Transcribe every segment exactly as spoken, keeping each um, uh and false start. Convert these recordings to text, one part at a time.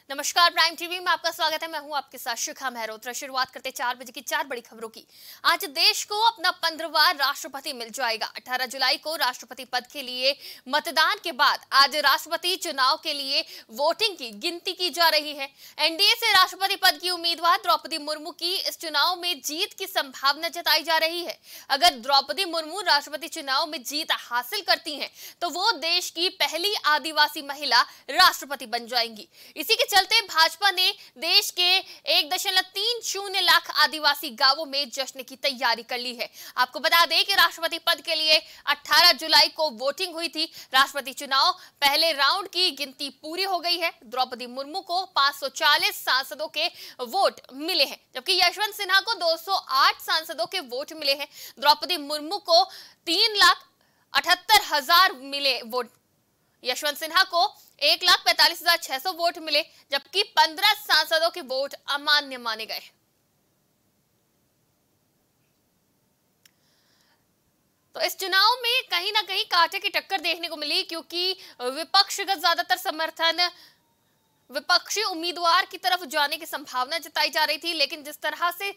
नमस्कार, prime TV में आपका स्वागत है। मैं हूं आपके साथ शिखा मेहरोत्रा। शुरुआत करते चार बजे की चार बड़ी खबरों की। आज देश को अपना पंद्रहवां राष्ट्रपति मिल जाएगा। अठारह जुलाई को राष्ट्रपति पद के लिए मतदान के बाद आज राष्ट्रपति चुनाव के लिए वोटिंग की गिनती की जा रही है। एनडीए से राष्ट्रपति पद की उम्मीदवार द्रौपदी मुर्मू की इस चुनाव में जीत की संभावना जताई जा रही है। अगर द्रौपदी मुर्मू राष्ट्रपति चुनाव में जीत हासिल करती हैं, तो वो देश की पहली आदिवासी महिला राष्ट्रपति बन जाएंगी। इसी के चलते भाजपा ने देश के एक दशमलव तीन शून्य लाख आदिवासी गांवों में जश्न की तैयारी कर ली है। आपको बता दें कि राष्ट्रपति पद के लिए अठारह जुलाई को वोटिंग हुई थी। राष्ट्रपति चुनाव पहले राउंड की गिनती पूरी हो गई है। द्रौपदी मुर्मू को पाँच सौ चालीस सांसदों के वोट मिले हैं, जबकि यशवंत सिन्हा को दो सौ आठ सांसदों के वोट मिले हैं। द्रौपदी मुर्मू को तीन लाख अठहत्तर हजार मिले वोट। यशवंत सिन्हा को एक लाख पैंतालीस हजार छह सौ वोट मिले, जबकि पंद्रह सांसदों के वोट अमान्य माने गए। तो इस चुनाव में कहीं ना कहीं कांटे की टक्कर देखने को मिली, क्योंकि विपक्ष का ज्यादातर समर्थन विपक्षी उम्मीदवार की तरफ जाने की संभावना जताई जा रही थी। लेकिन जिस तरह से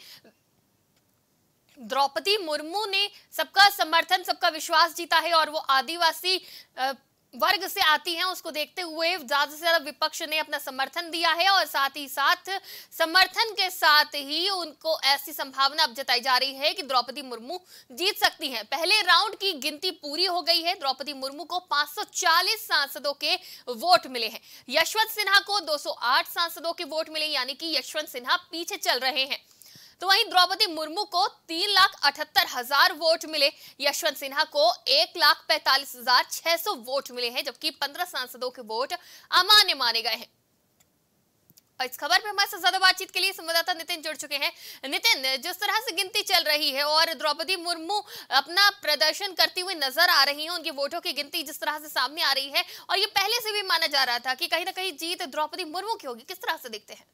द्रौपदी मुर्मू ने सबका समर्थन, सबका विश्वास जीता है और वो आदिवासी वर्ग से आती हैं, उसको देखते हुए ज्यादा से ज्यादा विपक्ष ने अपना समर्थन दिया है और साथ ही साथ समर्थन के साथ ही उनको ऐसी संभावना अब जताई जा रही है कि द्रौपदी मुर्मू जीत सकती हैं। पहले राउंड की गिनती पूरी हो गई है। द्रौपदी मुर्मू को पाँच सौ चालीस सांसदों के वोट मिले हैं। यशवंत सिन्हा को दो सौ आठ सांसदों के वोट मिले, यानी कि यशवंत सिन्हा पीछे चल रहे हैं। तो वहीं द्रौपदी मुर्मू को तीन लाख अठहत्तर हजार वोट मिले। यशवंत सिन्हा को एक लाख पैंतालीस हजार छह सौ वोट मिले हैं, जबकि पंद्रह सांसदों के वोट अमान्य माने गए हैं। और इस खबर पे हमारे साथ ज्यादा बातचीत के लिए संवाददाता नितिन जुड़ चुके हैं। नितिन, जिस तरह से गिनती चल रही है और द्रौपदी मुर्मू अपना प्रदर्शन करती हुई नजर आ रही हैं, उनके वोटों की गिनती जिस तरह से सामने आ रही है, और ये पहले से भी माना जा रहा था कि कहीं ना कहीं जीत द्रौपदी मुर्मू की होगी, किस तरह से देखते हैं?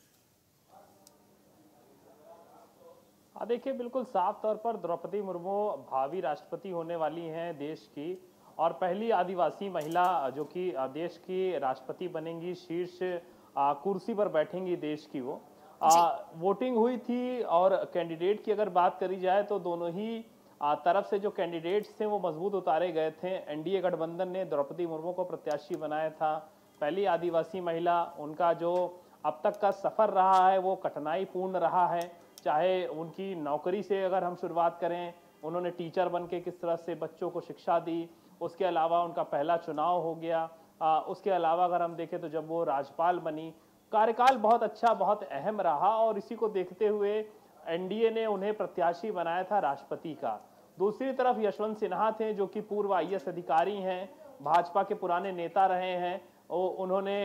हाँ, देखिए, बिल्कुल साफ तौर पर द्रौपदी मुर्मू भावी राष्ट्रपति होने वाली हैं देश की, और पहली आदिवासी महिला जो कि देश की राष्ट्रपति बनेंगी, शीर्ष कुर्सी पर बैठेंगी देश की। वो आ, वोटिंग हुई थी और कैंडिडेट की अगर बात करी जाए तो दोनों ही आ, तरफ से जो कैंडिडेट्स थे वो मजबूत उतारे गए थे। एनडीए गठबंधन ने द्रौपदी मुर्मू को प्रत्याशी बनाया था, पहली आदिवासी महिला। उनका जो अब तक का सफर रहा है वो कठिनाईपूर्ण रहा है। चाहे उनकी नौकरी से अगर हम शुरुआत करें, उन्होंने टीचर बन के किस तरह से बच्चों को शिक्षा दी, उसके अलावा उनका पहला चुनाव हो गया। आ, उसके अलावा अगर हम देखें तो जब वो राज्यपाल बनी, कार्यकाल बहुत अच्छा, बहुत अहम रहा, और इसी को देखते हुए एनडीए ने उन्हें प्रत्याशी बनाया था राष्ट्रपति का। दूसरी तरफ यशवंत सिन्हा थे, जो कि पूर्व आई ए एस अधिकारी हैं, भाजपा के पुराने नेता रहे हैं। उन्होंने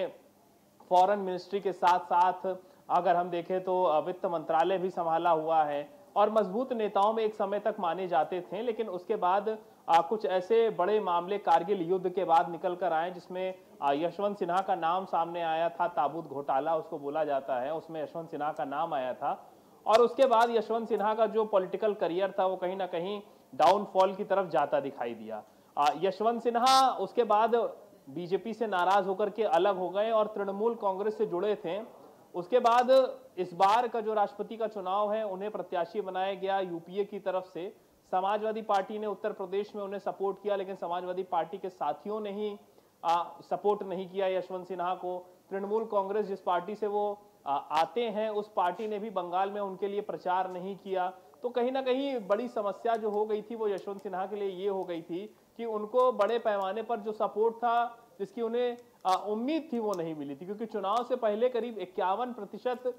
फॉरेन मिनिस्ट्री के साथ साथ अगर हम देखें तो वित्त मंत्रालय भी संभाला हुआ है, और मजबूत नेताओं में एक समय तक माने जाते थे। लेकिन उसके बाद आ, कुछ ऐसे बड़े मामले कारगिल युद्ध के बाद निकल कर आए, जिसमें यशवंत सिन्हा का नाम सामने आया था। ताबूत घोटाला उसको बोला जाता है, उसमें यशवंत सिन्हा का नाम आया था। और उसके बाद यशवंत सिन्हा का जो पॉलिटिकल करियर था वो कहीं ना कहीं डाउनफॉल की तरफ जाता दिखाई दिया। यशवंत सिन्हा उसके बाद बीजेपी से नाराज होकर के अलग हो गए और तृणमूल कांग्रेस से जुड़े थे। उसके बाद इस बार का जो राष्ट्रपति का चुनाव है, उन्हें प्रत्याशी बनाया गया यूपीए की तरफ से। समाजवादी पार्टी ने उत्तर प्रदेश में उन्हें सपोर्ट किया, लेकिन समाजवादी पार्टी के साथियों ने ही आ, सपोर्ट नहीं किया यशवंत सिन्हा को। तृणमूल कांग्रेस, जिस पार्टी से वो आ, आते हैं, उस पार्टी ने भी बंगाल में उनके लिए प्रचार नहीं किया। तो कहीं ना कहीं बड़ी समस्या जो हो गई थी वो यशवंत सिन्हा के लिए ये हो गई थी कि उनको बड़े पैमाने पर जो सपोर्ट था, जिसकी उन्हें उम्मीद थी, वो नहीं मिली थी। क्योंकि चुनाव से पहले करीब इक्यावन प्रतिशत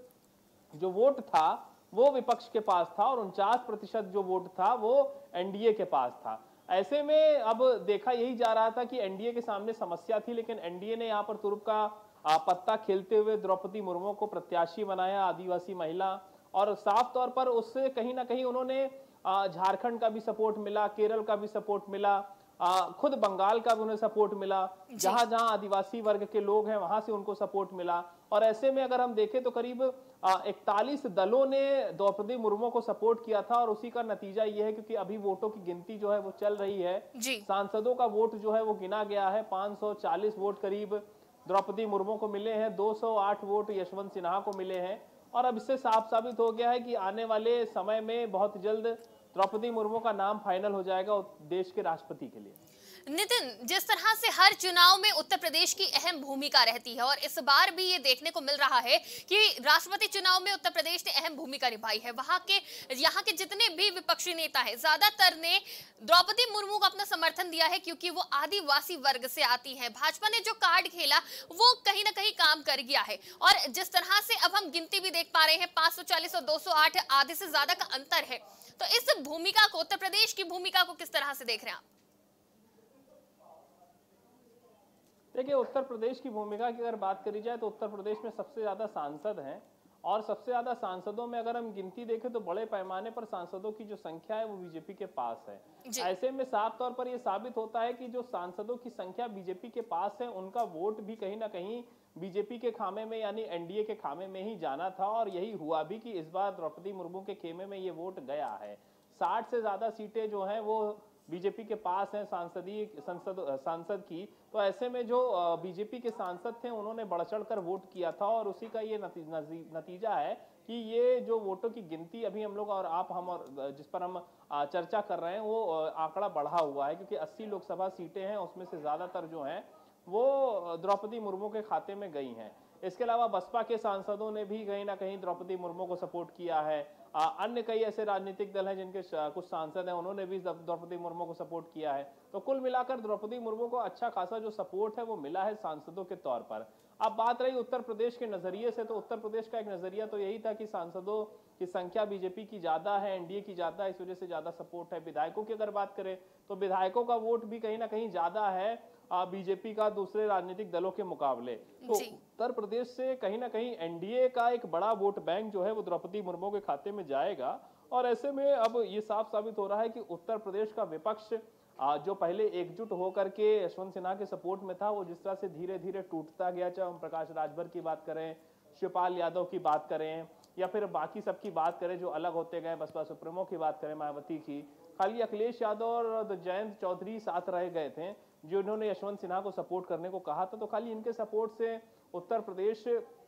जो वोट था वो विपक्ष के पास था और उनचास प्रतिशत जो वोट था वो एनडीए के पास था। ऐसे में अब देखा यही जा रहा था कि एनडीए के सामने समस्या थी, लेकिन एनडीए ने यहाँ पर तुरुप का पत्ता खेलते हुए द्रौपदी मुर्मू को प्रत्याशी बनाया, आदिवासी महिला। और साफ तौर पर उससे कहीं ना कहीं उन्होंने झारखंड का भी सपोर्ट मिला, केरल का भी सपोर्ट मिला, आ, खुद बंगाल का भी उन्हें सपोर्ट मिला। जहां जहां आदिवासी वर्ग के लोग हैं वहां से उनको सपोर्ट मिला। और ऐसे में अगर हम देखें तो करीब इकतालीस दलों ने द्रौपदी मुर्मू को सपोर्ट किया था, और उसी का नतीजा ये है, क्योंकि अभी वोटों की गिनती जो है वो चल रही है, सांसदों का वोट जो है वो गिना गया है। पाँच सौ चालीस वोट करीब द्रौपदी मुर्मू को मिले हैं, दो सौ आठ वोट यशवंत सिन्हा को मिले हैं। और अब इससे साफ साबित हो गया है कि आने वाले समय में बहुत जल्द द्रौपदी मुर्मू का नाम फाइनल हो जाएगा देश के राष्ट्रपति के लिए। नितिन, जिस तरह से हर चुनाव में उत्तर प्रदेश की अहम भूमिका रहती है और इस बार भी ये देखने को मिल रहा है कि राष्ट्रपति चुनाव में उत्तर प्रदेश ने अहम भूमिका निभाई है। वहां के यहाँ के जितने भी विपक्षी नेता हैं, ज्यादातर ने द्रौपदी मुर्मू को अपना समर्थन दिया है क्योंकि वो आदिवासी वर्ग से आती है। भाजपा ने जो कार्ड खेला वो कहीं ना कहीं काम कर गया है। और जिस तरह से अब हम गिनती भी देख पा रहे हैं, पांच सौ चालीस और दो सौ आठ, आधे से ज्यादा का अंतर है। तो इस भूमिका को, उत्तर प्रदेश की भूमिका को किस तरह से देख रहे हैं आप? देखिए, उत्तर प्रदेश की भूमिका की अगर बात करी जाए तो उत्तर प्रदेश में सबसे ज्यादा सांसद हैं और सबसे ज्यादा सांसदों में अगर हम गिनती देखें तो बड़े पैमाने पर सांसदों की जो संख्या है वो बीजेपी के पास है। ऐसे में साफ तौर पर यह साबित होता है कि जो सांसदों की संख्या बीजेपी के पास है उनका वोट भी कहीं ना कहीं बीजेपी के खामे में यानी एनडीए के खामे में ही जाना था। और यही हुआ भी कि इस बार द्रौपदी मुर्मू के खेमे में ये वोट गया है। साठ से ज्यादा सीटें जो हैं वो बीजेपी के पास हैं सांसदीय संसद सांसद की। तो ऐसे में जो बीजेपी के सांसद थे उन्होंने बढ़ चढ़ कर वोट किया था और उसी का ये नतीजा है कि ये जो वोटों की गिनती अभी हम लोग और आप हम और जिस पर हम चर्चा कर रहे हैं वो आंकड़ा बढ़ा हुआ है, क्योंकि अस्सी लोकसभा सीटें हैं उसमें से ज्यादातर जो हैं वो द्रौपदी मुर्मू के खाते में गई हैं। इसके अलावा बसपा के सांसदों ने भी कहीं ना कहीं द्रौपदी मुर्मू को सपोर्ट किया है। आ, अन्य कई ऐसे राजनीतिक दल हैं जिनके कुछ सांसद हैं उन्होंने भी द्रौपदी मुर्मू को सपोर्ट किया है। तो कुल मिलाकर द्रौपदी मुर्मू को अच्छा खासा जो सपोर्ट है वो मिला है सांसदों के तौर पर। अब बात रही उत्तर प्रदेश के नजरिए से, तो उत्तर प्रदेश का एक नजरिया तो यही था कि सांसदों की संख्या बीजेपी की ज्यादा है, एनडीए की ज्यादा है, इस वजह से ज्यादा सपोर्ट है। विधायकों की अगर बात करें तो विधायकों का वोट भी कहीं ना कहीं ज्यादा है बीजेपी का दूसरे राजनीतिक दलों के मुकाबले। तो उत्तर प्रदेश से कहीं ना कहीं एनडीए का एक बड़ा वोट बैंक जो है वो द्रौपदी मुर्मू के खाते में जाएगा। और ऐसे में अब ये साफ साबित हो रहा है कि उत्तर प्रदेश का विपक्ष जो पहले एकजुट होकर के यशवंत सिन्हा के सपोर्ट में था वो जिस तरह से धीरे धीरे टूटता गया, चाहे हम प्रकाश राजभर की बात करें, शिवपाल यादव की बात करें या फिर बाकी सबकी बात करें जो अलग होते गए, बसपा सुप्रीमो की बात करें मायावती की, खाली अखिलेश यादव और जयंत चौधरी साथ रह गए थे जिन्होंने यशवंत सिन्हा को सपोर्ट करने को कहा था। तो खाली इनके सपोर्ट से उत्तर प्रदेश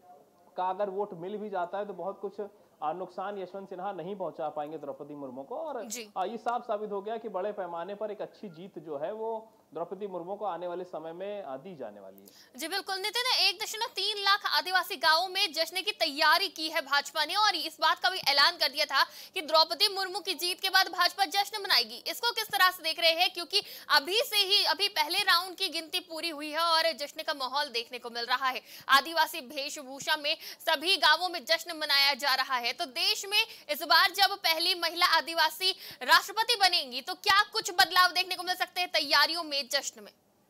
का अगर वोट मिल भी जाता है तो बहुत कुछ नुकसान यशवंत सिन्हा नहीं पहुंचा पाएंगे द्रौपदी मुर्मू को। और ये साफ साबित हो गया कि बड़े पैमाने पर एक अच्छी जीत जो है वो द्रौपदी मुर्मू को आने वाले समय में दी जाने वाली है। जी बिल्कुल नितिन, एक दशमलव तीन लाख आदिवासी गांवों में जश्न की तैयारी की है भाजपा ने और इस बात का भी ऐलान कर दिया था कि द्रौपदी मुर्मू की जीत के बाद भाजपा जश्न मनाएगी। इसको किस तरह से देख रहे हैं, क्योंकि अभी से ही अभी पहले राउंड की गिनती पूरी हुई है और जश्न का माहौल देखने को मिल रहा है। आदिवासी वेशभूषा में सभी गांवों में जश्न मनाया जा रहा है। तो देश में इस बार जब पहली महिला आदिवासी राष्ट्रपति बनेंगी तो क्या कुछ बदलाव देखने को मिल सकते हैं तैयारियों में, जश्न में?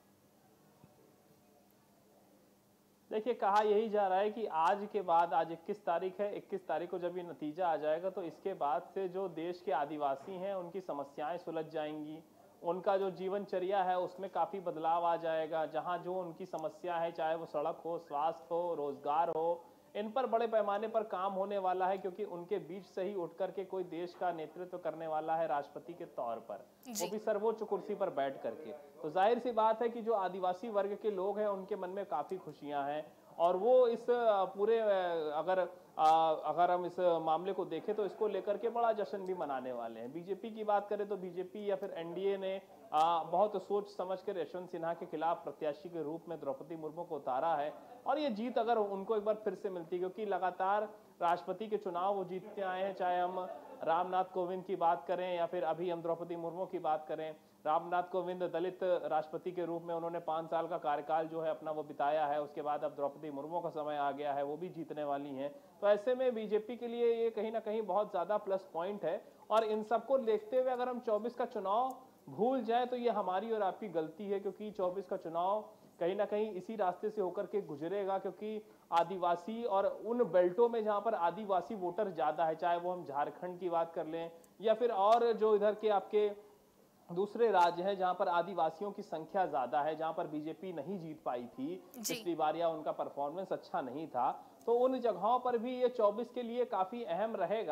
देखिए, कहा यही जा रहा है कि आज के बाद, आज इक्कीस तारीख है, इक्कीस तारीख को जब ये नतीजा आ जाएगा तो इसके बाद से जो देश के आदिवासी हैं उनकी समस्याएं सुलझ जाएंगी, उनका जो जीवनचर्या है उसमें काफी बदलाव आ जाएगा। जहां जो उनकी समस्या है, चाहे वो सड़क हो, स्वास्थ्य हो, रोजगार हो, इन पर बड़े पैमाने पर काम होने वाला है, क्योंकि उनके बीच से ही उठ करके कोई देश का नेतृत्व करने वाला है राष्ट्रपति के तौर पर, वो भी सर्वोच्च कुर्सी पर बैठ करके। तो जाहिर सी बात है कि जो आदिवासी वर्ग के लोग हैं उनके मन में काफी खुशियां हैं और वो इस पूरे अगर अगर हम इस मामले को देखें तो इसको लेकर के बड़ा जश्न भी मनाने वाले हैं। बीजेपी की बात करें तो बीजेपी या फिर एनडीए ने आ, बहुत सोच समझकर यशवंत सिन्हा के खिलाफ प्रत्याशी के रूप में द्रौपदी मुर्मू को उतारा है और ये जीत अगर उनको एक बार फिर से मिलती, क्योंकि लगातार राष्ट्रपति के चुनाव वो जीतते आए हैं, चाहे हम रामनाथ कोविंद की बात करें या फिर अभी हम द्रौपदी मुर्मू की बात करें। रामनाथ कोविंद दलित राष्ट्रपति के रूप में उन्होंने पाँच साल का कार्यकाल जो है अपना वो बिताया है, उसके बाद अब द्रौपदी मुर्मू का समय आ गया है, वो भी जीतने वाली हैं। तो ऐसे में बीजेपी के लिए ये कहीं ना कहीं बहुत ज़्यादा प्लस पॉइंट है और इन सबको देखते हुए अगर हम चौबीस का चुनाव भूल जाए तो ये हमारी और आपकी गलती है, क्योंकि चौबीस का चुनाव कहीं ना कहीं इसी रास्ते से होकर के गुजरेगा, क्योंकि आदिवासी और उन बेल्टों में जहां पर आदिवासी वोटर ज्यादा है, चाहे वो हम झारखंड की बात कर लें या फिर और जो इधर के आपके दूसरे राज्य हैं जहां पर आदिवासियों की संख्या ज्यादा है, जहां पर बीजेपी नहीं जीत पाई थी पिछली बार या उनका परफॉर्मेंस अच्छा नहीं था, तो उन जगहों पर भी ये चौबीस के लिए काफी अहम रहेगा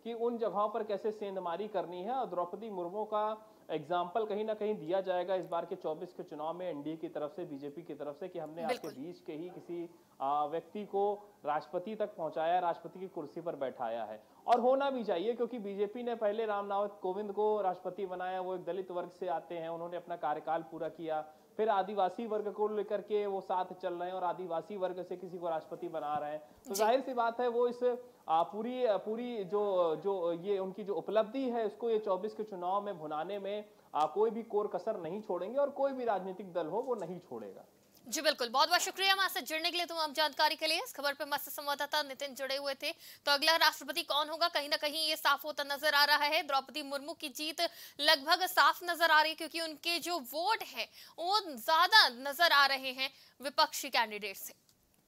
कि उन जगहों पर कैसे सेंधमारी करनी है, और द्रौपदी मुर्मू का एग्जाम्पल कहीं ना कहीं दिया जाएगा इस बार के चौबीस के चुनाव में एनडीए की तरफ से, बीजेपी की तरफ से, कि हमने आपके बीच के ही किसी व्यक्ति को राष्ट्रपति तक पहुंचाया, राष्ट्रपति की कुर्सी पर बैठाया है। और होना भी चाहिए, क्योंकि बीजेपी ने पहले रामनाथ कोविंद को राष्ट्रपति बनाया, वो एक दलित वर्ग से आते हैं, उन्होंने अपना कार्यकाल पूरा किया, फिर आदिवासी वर्ग को लेकर के वो साथ चल रहे हैं और आदिवासी वर्ग से किसी को राष्ट्रपति बना रहे हैं, तो जाहिर सी बात है वो इस आ, पूरी पूरी जो जो ये उनकी जो उपलब्धि है उसको ये चौबीस के चुनाव में भुनाने में आ, कोई भी कोर कसर नहीं छोड़ेंगे, और कोई भी राजनीतिक दल हो वो नहीं छोड़ेगा। जी बिल्कुल, बहुत बहुत शुक्रिया हमारे जुड़ने के लिए, तमाम जानकारी के लिए। इस खबर पे मत्स्य संवाददाता नितिन जुड़े हुए थे। तो अगला राष्ट्रपति कौन होगा, कहीं ना कहीं ये साफ होता नजर आ रहा है। द्रौपदी मुर्मू की जीत लगभग साफ नजर आ रही है, क्योंकि उनके जो वोट है वो ज्यादा नजर आ रहे हैं विपक्षी कैंडिडेट से।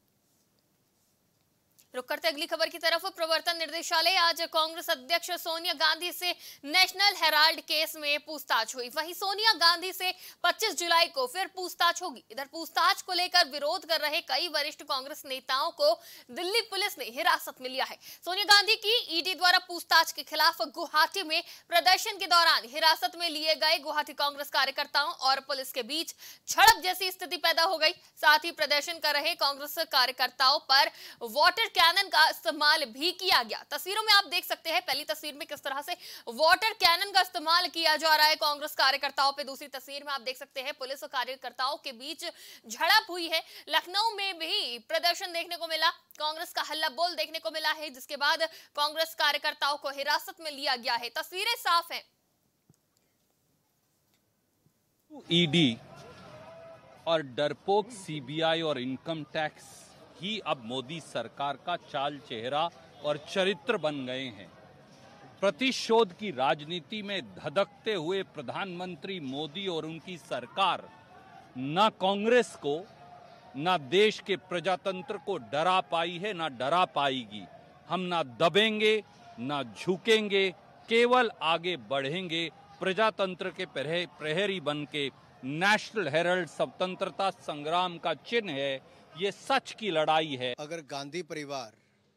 रुक करते अगली खबर की तरफ। प्रवर्तन निदेशालय आज कांग्रेस अध्यक्ष सोनिया गांधी से नेशनल हेराल्ड केस में पूछताछ हुई। वहीं सोनिया गांधी से पच्चीस जुलाई को फिर पूछताछ होगी। इधर पूछताछ को लेकर विरोध कर रहे कई वरिष्ठ कांग्रेस नेताओं को दिल्ली पुलिस ने हिरासत में लिया है। सोनिया गांधी की ईडी द्वारा पूछताछ के खिलाफ गुवाहाटी में प्रदर्शन के दौरान हिरासत में लिए गए गुवाहाटी कांग्रेस कार्यकर्ताओं और पुलिस के बीच झड़प जैसी स्थिति पैदा हो गई। साथ ही प्रदर्शन कर रहे कांग्रेस कार्यकर्ताओं पर वाटर कैनन का इस्तेमाल भी किया गया। तस्वीरों में आप देख सकते हैं, पहली तस्वीर में किस तरह से वाटर कैनन का इस्तेमाल किया जा रहा है कांग्रेस कार्यकर्ताओं पे। दूसरी तस्वीर में आप देख सकते हैं पुलिस और कार्यकर्ताओं के बीच झड़प हुई है। लखनऊ में भी प्रदर्शन देखने को मिला, कांग्रेस का हल्ला बोल देखने को मिला है, जिसके बाद कांग्रेस कार्यकर्ताओं को हिरासत में लिया गया है। तस्वीरें साफ हैं। ईडी और डरपोक सीबीआई और इनकम टैक्स ही अब मोदी सरकार का चाल चेहरा और चरित्र बन गए हैं। प्रतिशोध की राजनीति में धधकते हुए प्रधानमंत्री मोदी और उनकी सरकार न कांग्रेस को, न देश के प्रजातंत्र को डरा पाई है, न डरा पाएगी। हम ना दबेंगे, न झुकेंगे, केवल आगे बढ़ेंगे। प्रजातंत्र के प्रहरी बन के नेशनल हेराल्ड स्वतंत्रता संग्राम का चिन्ह है। ये सच की लड़ाई है। अगर गांधी परिवार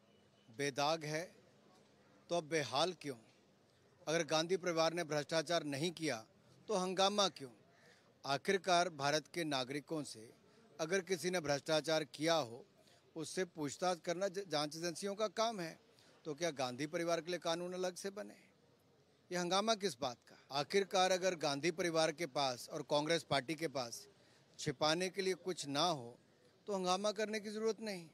बेदाग है तो अब बेहाल क्यों? अगर गांधी परिवार ने भ्रष्टाचार नहीं किया तो हंगामा क्यों? आखिरकार भारत के नागरिकों से अगर किसी ने भ्रष्टाचार किया हो उससे पूछताछ करना जांच एजेंसियों का काम है। तो क्या गांधी परिवार के लिए कानून अलग से बने? ये हंगामा किस बात का? आखिरकार अगर गांधी परिवार के पास और कांग्रेस पार्टी के पास छिपाने के लिए कुछ ना हो तो हंगामा करने की जरूरत नहीं।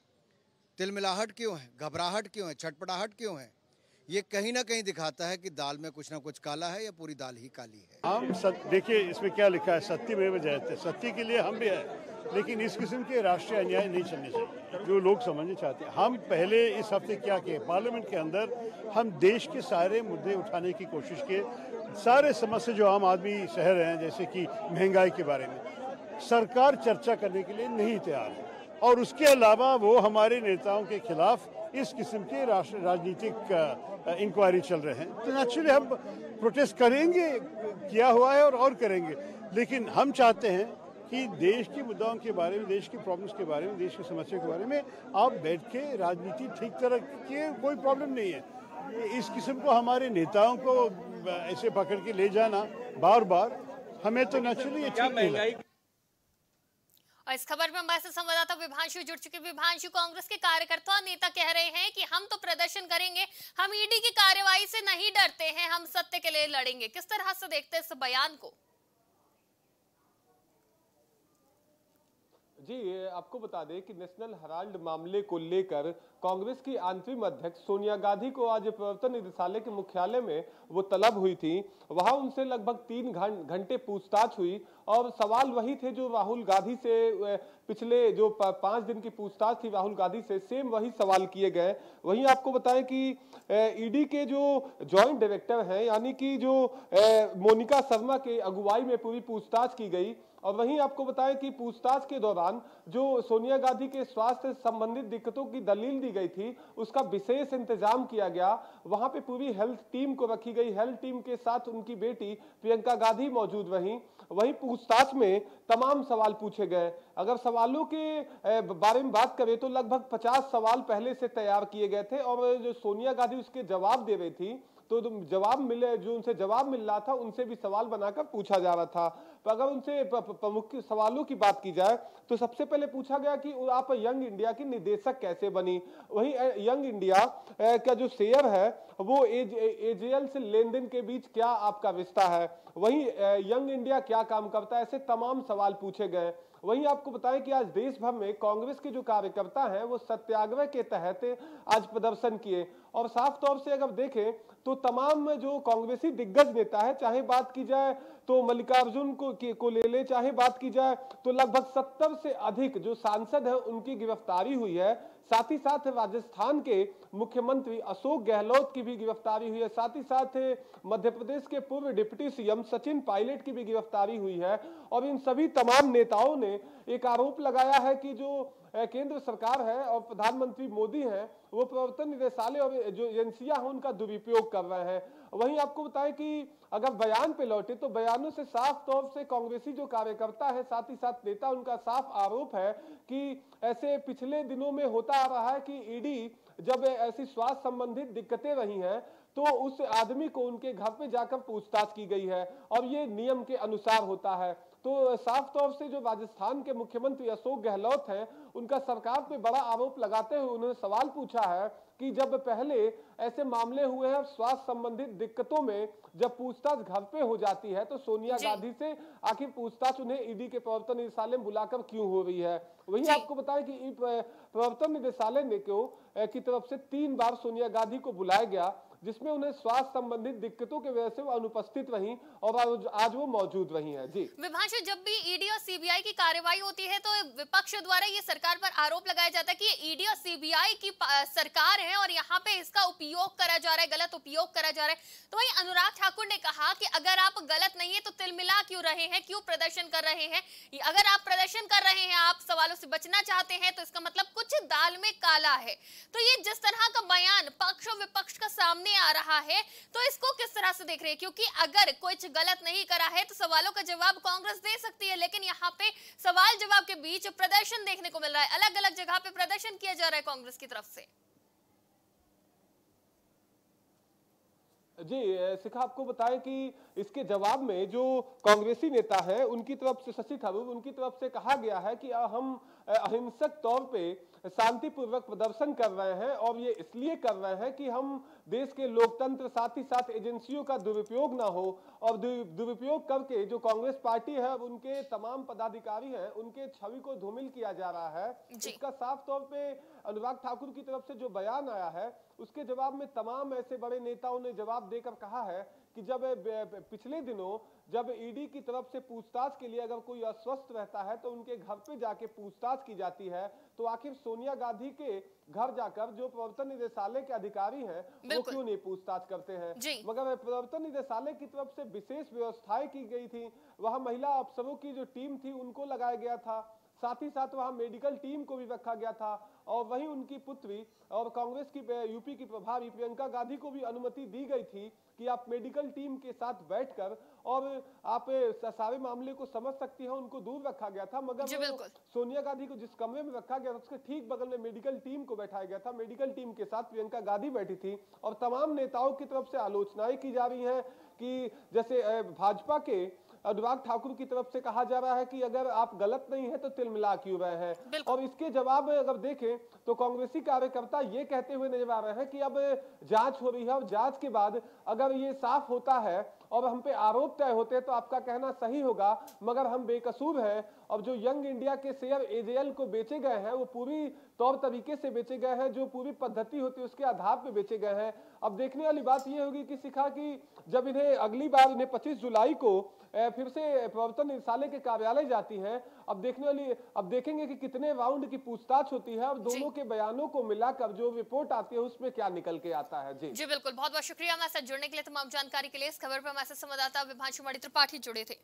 तिलमिलाहट क्यों है? घबराहट क्यों है? छटपटाहट क्यों है? ये कहीं ना कहीं दिखाता है कि दाल में कुछ ना कुछ काला है या पूरी दाल ही काली है। हम सत्य, देखिए इसमें क्या लिखा है, सत्य में जयते। सत्य के लिए हम भी है, लेकिन इस किस्म के राष्ट्रीय अन्याय नहीं चलने चाहिए जो लोग समझना चाहते हैं। हम पहले इस हफ्ते क्या किए, पार्लियामेंट के अंदर हम देश के सारे मुद्दे उठाने की कोशिश किए। सारे समस्या जो आम आदमी सह रहे हैं, जैसे कि महंगाई के बारे में, सरकार चर्चा करने के लिए नहीं तैयार है। और उसके अलावा वो हमारे नेताओं के खिलाफ इस किस्म के राजनीतिक इंक्वायरी चल रहे हैं। तो नेचुरली हम प्रोटेस्ट करेंगे, किया हुआ है और और करेंगे। लेकिन हम चाहते हैं कि देश के मुद्दाओं के बारे में, देश की प्रॉब्लम्स के बारे में, देश की समस्या के बारे में आप बैठ के राजनीति ठीक तरह की, कोई प्रॉब्लम नहीं है। इस किस्म को हमारे नेताओं को ऐसे पकड़ के ले जाना बार बार, हमें तो नेचुरली ये ठीक नहीं लगता। और इस खबर में हमारे साथ संवाददाता विभांशु जुड़ चुके। विभांशु, कांग्रेस के कार्यकर्ता और नेता कह रहे हैं कि हम तो प्रदर्शन करेंगे, हम ईडी की कार्रवाई से नहीं डरते हैं, हम सत्य के लिए लड़ेंगे। किस तरह से देखते हैं इस बयान को? जी, आपको बता दें कि नेशनल हेराल्ड मामले को लेकर कांग्रेस की अंतरिम अध्यक्ष सोनिया गांधी को आज प्रवर्तन निदेशालय के मुख्यालय में वो तलब हुई थी। वहां उनसे लगभग तीन घंटे पूछताछ हुई और सवाल वही थे जो राहुल गांधी से पिछले जो पांच दिन की पूछताछ थी राहुल गांधी से, सेम वही सवाल किए गए। वहीं आपको बताएं कि ईडी के जो जॉइंट डायरेक्टर हैं, यानी कि जो मोनिका शर्मा के अगुवाई में पूरी पूछताछ की गई। और वहीं आपको बताएं कि पूछताछ के दौरान जो सोनिया गांधी के स्वास्थ्य संबंधित दिक्कतों की दलील दी गई थी, उसका विशेष इंतजाम किया गया। वहां पे पूरी हेल्थ टीम को रखी गई, हेल्थ टीम के साथ उनकी बेटी प्रियंका गांधी मौजूद रहीं। वहीं पूछताछ में तमाम सवाल पूछे गए। अगर सवालों के बारे में बात करें तो लगभग पचास सवाल पहले से तैयार किए गए थे और जो सोनिया गांधी उसके जवाब दे रही थी तो जवाब मिले जो उनसे जवाब मिल रहा था उनसे भी सवाल बनाकर पूछा जा रहा था। तो अगर उनसे प्रमुख सवालों की बात की जाए तो सबसे पहले पूछा गया कि आप यंग इंडिया की निदेशक कैसे बनी। वहीं यंग इंडिया का जो शेयर है वो एजेएल से लेन देन के बीच क्या आपका रिश्ता है। वहीं यंग इंडिया क्या काम करता है, ऐसे तमाम सवाल पूछे गए। वहीं आपको बताएं कि आज देश भर में कांग्रेस के जो कार्यकर्ता हैं वो सत्याग्रह के तहत आज प्रदर्शन किए और साफ तौर से अगर देखें तो तमाम जो कांग्रेसी दिग्गज नेता है, चाहे बात की जाए तो मल्लिकार्जुन को को ले ले, चाहे बात की जाए तो लगभग सत्तर से अधिक जो सांसद है उनकी गिरफ्तारी हुई है। साथ ही साथ राजस्थान के मुख्यमंत्री अशोक गहलोत की भी गिरफ्तारी हुई है। साथ ही साथ मध्य प्रदेश के पूर्व डिप्टी सीएम सचिन पायलट की भी गिरफ्तारी हुई है और इन सभी तमाम नेताओं ने एक आरोप लगाया है कि जो केंद्र सरकार है और प्रधानमंत्री मोदी हैं वो प्रवर्तन निदेशालय और जो एजेंसियां हैं उनका दुरुपयोग कर रहे हैं। वहीं आपको बताएं कि अगर बयान पे लौटे तो बयानों से साफ तौर से कांग्रेसी जो कार्यकर्ता है साथ ही साथ नेता उनका साफ आरोप है कि ऐसे पिछले दिनों में होता आ रहा है कि ईडी जब ऐसी स्वास्थ्य संबंधित दिक्कतें रही हैं तो उस आदमी को उनके घर पे जाकर पूछताछ की गई है और ये नियम के अनुसार होता है। तो साफ तौर से जो राजस्थान के मुख्यमंत्री अशोक गहलोत हैं उनका सरकार पे बड़ा आरोप लगाते हुए उन्होंने सवाल पूछा है कि जब पहले ऐसे मामले हुए हैं स्वास्थ्य संबंधित दिक्कतों में जब पूछताछ घर पे हो जाती है तो सोनिया गांधी से आखिर पूछताछ उन्हें ईडी के प्रवर्तन निदेशालय में बुलाकर क्यों हो रही है। वहीं आपको बताएं कि प्रवर्तन निदेशालय ने क्यों की तरफ से तीन बार सोनिया गांधी को बुलाया गया जिसमें उन्हें स्वास्थ्य संबंधित दिक्कतों के वजह से वो अनुपस्थित रही और आज वो मौजूद रही हैं। जी विभांशु, जब भी ईडी और सीबीआई की कार्रवाई होती है तो विपक्ष द्वारा ये सरकार पर आरोप लगाया जाता है कि ये ईडी और सीबीआई की सरकार है और यहाँ पे इसका उपयोग करा जा रहा है, गलत उपयोग करा जा रहा है। तो वहीं अनुराग ठाकुर ने कहा कि अगर आप गलत नहीं है तो तिलमिला क्यों रहे हैं, क्यों प्रदर्शन कर रहे हैं। अगर आप प्रदर्शन कर रहे हैं, आप सवालों से बचना चाहते हैं तो इसका मतलब कुछ दाल में काला है। तो ये जिस तरह का बयान पक्ष और विपक्ष का सामने आ रहा है तो इसको किस तरह से देख रहे हैं, क्योंकि अगर कुछ गलत नहीं करा है तो सवालों का जवाब कांग्रेस दे सकती है, लेकिन यहाँ पे सवाल जवाब के बीच प्रदर्शन देखने को मिल रहा है, अलग अलग जगह पे प्रदर्शन किया जा रहा है कांग्रेस की तरफ से। जी शिखा, आपको बताएं कि इसके जवाब में जो कांग्रेसी नेता है उनकी तरफ से शशि थरूर उनकी तरफ से कहा गया है कि हम अहिंसक तौर पे शांतिपूर्वक प्रदर्शन कर रहे हैं और ये इसलिए कर रहे हैं कि हम देश के लोकतंत्र साथ ही साथ एजेंसियों का दुरुपयोग ना हो और दुरुपयोग करके जो कांग्रेस पार्टी है उनके तमाम पदाधिकारी हैं उनके छवि को धूमिल किया जा रहा है। इसका साफ तौर पे अनुराग ठाकुर की तरफ से जो बयान आया है उसके जवाब में तमाम ऐसे बड़े नेताओं ने जवाब देकर कहा है कि जब पिछले दिनों जब ईडी की तरफ से पूछताछ के लिए अगर कोई अस्वस्थ रहता है तो उनके घर पे जाके पूछताछ की जाती है तो आखिर सोनिया गांधी के घर जाकर जो प्रवर्तन निदेशालय के अधिकारी हैं वो क्यों नहीं पूछताछ करते हैं। मगर प्रवर्तन निदेशालय की तरफ से विशेष व्यवस्थाएं की गई थी, वहां महिला अफसरों की जो टीम थी उनको लगाया गया था, साथ ही साथ वहां मेडिकल टीम को भी रखा गया था और वहीं उनकी पुत्री और कांग्रेस की यूपी की प्रभारी प्रियंका गांधी को भी अनुमति दी गई थी कि आप मेडिकल टीम के साथ बैठकर और आप सारे मामले को समझ सकती हैं। उनको दूर रखा गया था, मगर सोनिया गांधी को जिस कमरे में रखा गया उसके ठीक बगल में मेडिकल टीम को बैठाया गया था। मेडिकल टीम के साथ प्रियंका गांधी बैठी थी और तमाम नेताओं की तरफ से आलोचनाएं की जा रही हैं कि जैसे भाजपा के अनुराग ठाकुर की तरफ से कहा जा रहा है कि अगर आप गलत नहीं है तो तिलमिला क्यों रहे हैं। और इसके जवाब में अगर देखें तो कांग्रेसी कार्यकर्ता ये कहते हुए नजर आ रहे हैं कि अब जांच हो रही है और जांच के बाद अगर ये साफ होता है और हम पे आरोप तय होते हैं तो आपका कहना सही होगा, मगर हम बेकसूर हैं और जो यंग इंडिया के शेयर एजेएल को बेचे गए हैं वो पूरी तौर तरीके से बेचे गए हैं, जो पूरी पद्धति होती है उसके आधार पे बेचे गए हैं। अब देखने वाली बात ये होगी कि शिखा की जब इन्हें अगली बार इन्हें पच्चीस जुलाई को फिर से प्रवर्तन निदेशालय के कार्यालय जाती हैं, अब देखने वाली अब देखेंगे कि कितने राउंड की पूछताछ होती है और दोनों के बयानों को मिलाकर जो रिपोर्ट आती है उसमें क्या निकल के आता है। जी जी बिल्कुल, बहुत बहुत शुक्रिया हमारे साथ जुड़ने के लिए, तमाम जानकारी के लिए। इस खबर पर हमारे साथ संवाददाता विभांशु मणि त्रिपाठी जुड़े थे।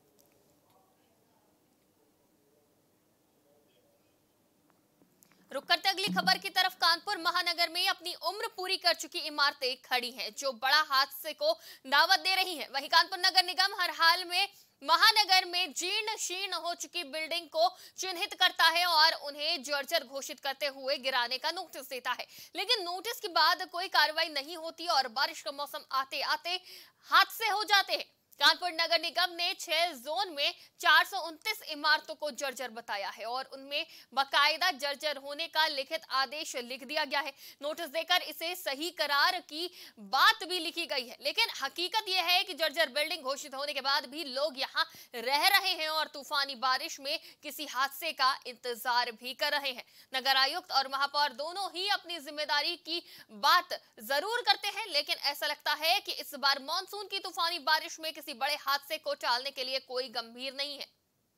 रुक करते अगली खबर की तरफ। कानपुर महानगर में अपनी उम्र पूरी कर चुकी इमारतें खड़ी हैं जो बड़ा हादसे को दावत दे रही हैं। वहीं कानपुर नगर निगम हर हाल में महानगर में जीर्ण शीर्ण हो चुकी बिल्डिंग को चिन्हित करता है और उन्हें जर्जर घोषित करते हुए गिराने का नोटिस देता है। लेकिन नोटिस के बाद कोई कार्रवाई नहीं होती और बारिश का मौसम आते आते हादसे हो जाते हैं। कानपुर नगर निगम ने छह जोन में चार सौ उनतीस इमारतों को जर्जर बताया है और उनमें बाकायदा जर्जर होने का लिखित आदेश लिख दिया गया है। नोटिस देकर इसे सही करार की बात भी लिखी गई है। लेकिन हकीकत यह है कि जर्जर बिल्डिंग घोषित होने के बाद भी लोग यहां रह रहे हैं और तूफानी बारिश में किसी हादसे का इंतजार भी कर रहे हैं। नगर आयुक्त और महापौर दोनों ही अपनी जिम्मेदारी की बात जरूर करते हैं, लेकिन ऐसा लगता है कि इस बार मानसून की तूफानी बारिश में किसी बड़े हादसे को टालने के लिए कोई गंभीर नहीं है।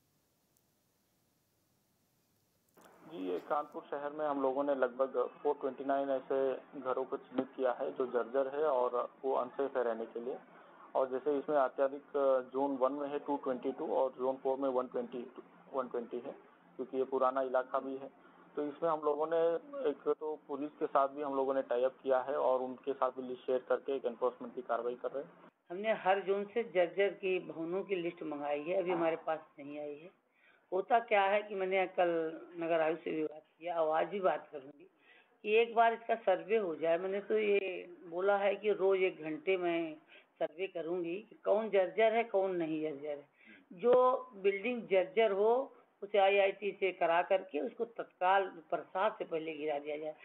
जी, ये कानपुर शहर में हम लोगों ने लगभग चार सौ उनतीस ऐसे घरों को चिन्हित किया है जो जर्जर है और वो अनसेफ है रहने के लिए। और जैसे इसमें अत्यधिक जोन वन में है दो सौ बाईस और जोन फोर में एक सौ बीस एक सौ बीस है, क्योंकि ये पुराना इलाका भी है। तो इसमें हम लोगों ने एक तो पुलिस के साथ भी हम लोगों ने टाई अप किया है और उनके साथ भी लिस्ट शेयर करके एक एनफोर्समेंट की कार्रवाई कर रहे हैं। हमने हर जोन से जर्जर की भवनों की लिस्ट मंगाई है, अभी हमारे पास नहीं आई है। होता क्या है कि मैंने कल नगर आयुक्त से भी बात किया और आज भी बात करूंगी कि एक बार इसका सर्वे हो जाए। मैंने तो ये बोला है कि रोज एक घंटे में सर्वे करूंगी कि कौन जर्जर है कौन नहीं जर्जर है। जो बिल्डिंग जर्जर हो उसे आई आई टी से करा करके उसको तत्काल बरसात से पहले गिरा दिया जाए।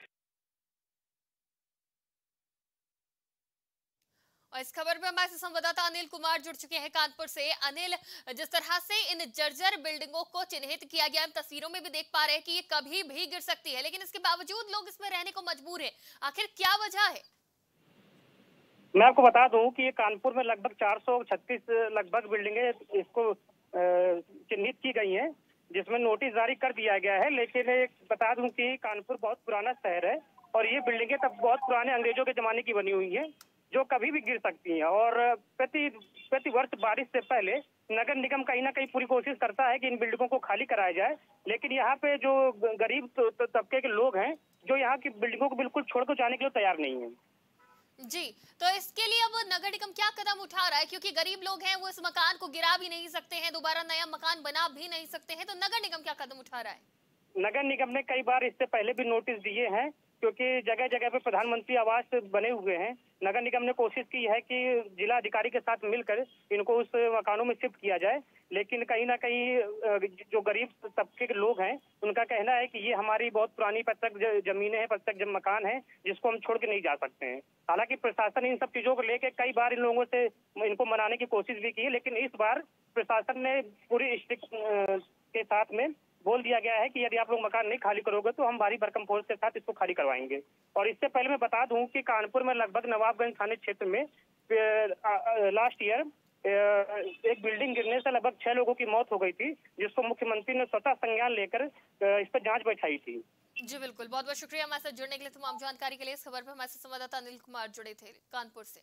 और इस खबर पे हमारे संवाददाता अनिल कुमार जुड़ चुके हैं कानपुर से। अनिल, जिस तरह से इन जर्जर बिल्डिंगों को चिन्हित किया गया, हम तस्वीरों में भी देख पा रहे हैं कि ये कभी भी गिर सकती है, लेकिन इसके बावजूद लोग इसमें रहने को मजबूर हैं। आखिर क्या वजह है? मैं आपको बता दूं कि ये कानपुर में लगभग चार सौ छत्तीस लगभग बिल्डिंगें इसको चिन्हित की गई हैं, जिसमें नोटिस जारी कर दिया गया है। लेकिन बता दूं कि कानपुर बहुत पुराना शहर है और ये बिल्डिंगें तब बहुत पुराने अंग्रेजों के जमाने की बनी हुई हैं, जो कभी भी गिर सकती हैं। और प्रति प्रति वर्ष बारिश से पहले नगर निगम कहीं ना कहीं पूरी कोशिश करता है कि इन बिल्डिंगों को खाली कराया जाए, लेकिन यहाँ पे जो गरीब तबके के लोग हैं जो यहाँ की बिल्डिंगों को बिल्कुल छोड़कर जाने के लिए तैयार नहीं है। जी, तो इसके लिए अब नगर निगम क्या कदम उठा रहा है? क्योंकि गरीब लोग हैं, वो इस मकान को गिरा भी नहीं सकते हैं, दोबारा नया मकान बना भी नहीं सकते हैं, तो नगर निगम क्या कदम उठा रहा है? नगर निगम ने कई बार इससे पहले भी नोटिस दिए हैं, क्योंकि जगह जगह पे प्रधानमंत्री आवास बने हुए हैं। नगर निगम ने कोशिश की है कि जिला अधिकारी के साथ मिलकर इनको उस मकानों में शिफ्ट किया जाए, लेकिन कहीं ना कहीं जो गरीब तबके के लोग हैं उनका कहना है कि ये हमारी बहुत पुरानी प्रत्यक्ष जमीनें हैं, प्रत्यक्ष मकान है, जिसको हम छोड़ के नहीं जा सकते हैं। हालांकि प्रशासन इन सब चीजों को लेकर कई बार इन लोगों से इनको मनाने की कोशिश भी की है, लेकिन इस बार प्रशासन ने पूरी स्ट्रिक्ट के साथ में बोल दिया गया है कि यदि आप लोग मकान नहीं खाली करोगे तो हम भारी भरकम फोर्स के साथ इसको खाली करवाएंगे। और इससे पहले मैं बता दूं कि कानपुर में लगभग नवाबगंज थाने क्षेत्र में लास्ट ईयर एक बिल्डिंग गिरने से लगभग छह लोगों की मौत हो गई थी, जिसको मुख्यमंत्री ने स्वतः संज्ञान लेकर इस पर जांच बैठाई थी। जी बिल्कुल, बहुत बहुत शुक्रिया हमारे साथ जुड़ने के लिए। तमाम जानकारी के लिए इस खबर पर हमारे साथ संवाददाता अनिल कुमार जुड़े थे कानपुर से।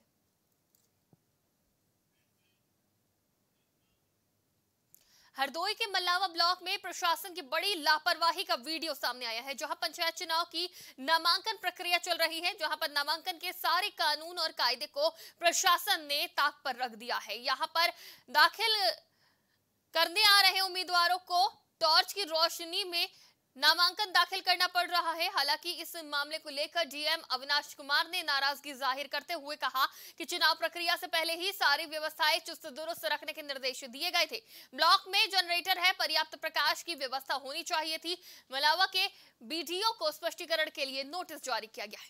हरदोई के मल्लावा ब्लॉक में प्रशासन की बड़ी लापरवाही का वीडियो सामने आया है, जहां पंचायत चुनाव की नामांकन प्रक्रिया चल रही है, जहां पर नामांकन के सारे कानून और कायदे को प्रशासन ने ताक पर रख दिया है। यहां पर दाखिल करने आ रहे उम्मीदवारों को टॉर्च की रोशनी में नामांकन दाखिल करना पड़ रहा है। हालांकि इस मामले को लेकर डीएम अविनाश कुमार ने नाराजगी जाहिर करते हुए कहा कि चुनाव प्रक्रिया से पहले ही सारी व्यवस्थाएं चुस्त दुरुस्त रखने के निर्देश दिए गए थे। ब्लॉक में जनरेटर है, पर्याप्त प्रकाश की व्यवस्था होनी चाहिए थी। मलावा के बीडीओ को स्पष्टीकरण के लिए नोटिस जारी किया गया है।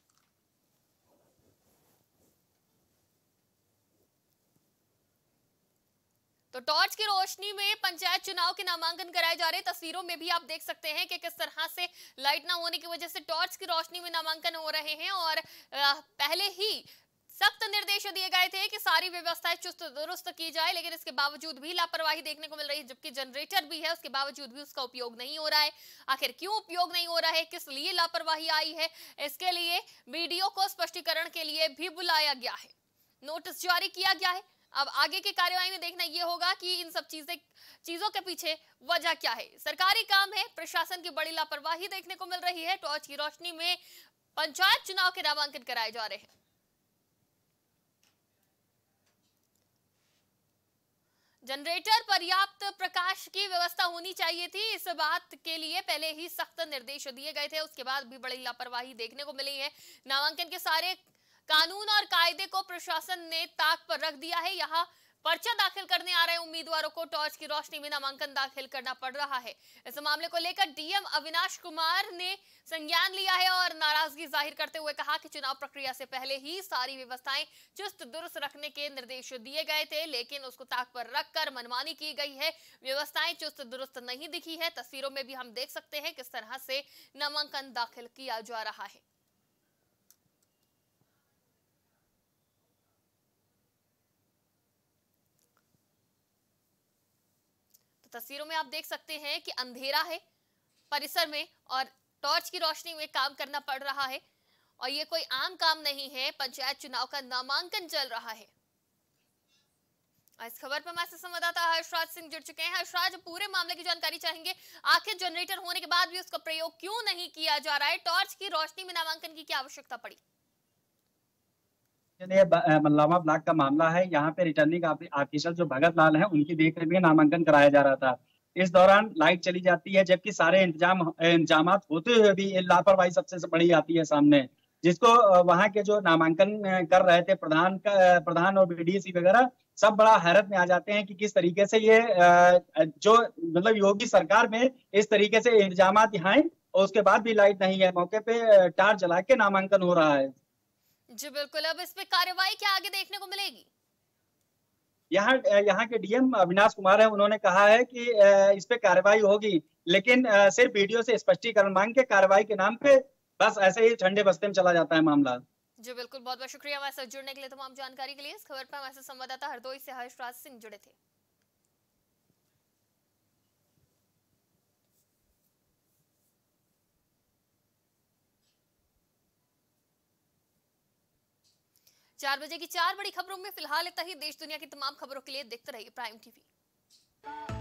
तो टॉर्च की रोशनी में पंचायत चुनाव के नामांकन कराए जा रहे। तस्वीरों में भी आप देख सकते हैं कि किस तरह से लाइट ना होने की वजह से टॉर्च की रोशनी में नामांकन हो रहे हैं और पहले ही सख्त निर्देश दिए गए थे कि सारी व्यवस्थाएं चुस्त दुरुस्त की जाए, लेकिन इसके बावजूद भी लापरवाही देखने को मिल रही है। जबकि जनरेटर भी है, उसके बावजूद भी उसका उपयोग नहीं हो रहा है। आखिर क्यों उपयोग नहीं हो रहा है, किस लिए लापरवाही आई है, इसके लिए बीडीओ को स्पष्टीकरण के लिए भी बुलाया गया है, नोटिस जारी किया गया है। अब आगे की कार्यवाही में देखना यह होगा कि इन सब चीजें चीजों के पीछे वजह क्या है। सरकारी काम है, प्रशासन की बड़ी लापरवाही देखने को मिल रही है। टॉर्च की रोशनी में पंचायत चुनाव के नामांकन कराए जा रहे हैं। जनरेटर पर्याप्त प्रकाश की व्यवस्था होनी चाहिए थी। इस बात के लिए पहले ही सख्त निर्देश दिए गए थे, उसके बाद भी बड़ी लापरवाही देखने को मिली है। नामांकन के सारे कानून और कायदे को प्रशासन ने ताक पर रख दिया है। यहाँ पर्चा दाखिल करने आ रहे उम्मीदवारों को टॉर्च की रोशनी में नामांकन दाखिल करना पड़ रहा है। इस मामले को लेकर डीएम अविनाश कुमार ने संज्ञान लिया है और नाराजगी जाहिर करते हुए कहा कि चुनाव प्रक्रिया से पहले ही सारी व्यवस्थाएं चुस्त दुरुस्त रखने के निर्देश दिए गए थे, लेकिन उसको ताक पर रखकर मनमानी की गई है। व्यवस्थाएं चुस्त दुरुस्त नहीं दिखी है। तस्वीरों में भी हम देख सकते हैं किस तरह से नामांकन दाखिल किया जा रहा है। तस्वीरों में आप देख सकते हैं कि अंधेरा है परिसर में और टॉर्च की रोशनी में काम करना पड़ रहा है और ये कोई आम काम नहीं है। पंचायत चुनाव का नामांकन चल रहा है। इस खबर पर हमारे संवाददाता हर्षराज सिंह जुड़ चुके हैं। हर्षराज, पूरे मामले की जानकारी चाहेंगे। आखिर जनरेटर होने के बाद भी उसका प्रयोग क्यों नहीं किया जा रहा है? टॉर्च की रोशनी में नामांकन की क्या आवश्यकता पड़ी? ये मल्लावा ब्लॉक का मामला है। यहाँ पे रिटर्निंग ऑफिसर जो भगत लाल है, उनकी देखरेख में नामांकन कराया जा रहा था। इस दौरान लाइट चली जाती है, जबकि सारे इंतजाम इंतजामात होते हुए भी लापरवाही सबसे बड़ी आती है सामने, जिसको वहाँ के जो नामांकन कर रहे थे प्रधान का प्रधान और बीडीसी वगैरह सब बड़ा हैरत में आ जाते हैं कि किस तरीके से ये जो मतलब योगी सरकार में इस तरीके से इंतजामात यहाँ और उसके बाद भी लाइट नहीं है। मौके पे टार्च जला के नामांकन हो रहा है। जी बिल्कुल। अब इस पे कार्रवाई क्या आगे देखने को मिलेगी? यहाँ यहाँ के डीएम अविनाश कुमार है, उन्होंने कहा है कि इस पे कार्रवाई होगी, लेकिन सिर्फ वीडियो से स्पष्टीकरण मांग के कार्रवाई के नाम पे बस ऐसे ही ठंडे बस्ते में चला जाता है मामला। जी बिल्कुल, बहुत बहुत शुक्रिया हमारे साथ जुड़ने के लिए, तमाम जानकारी के लिए। इस खबर पर हमारे साथ संवाददाता हरदोई से हर्षराज सिंह जुड़े थे। चार बजे की चार बड़ी खबरों में फिलहाल इतना ही। देश दुनिया की तमाम खबरों के लिए देखते रहिए प्राइम टीवी।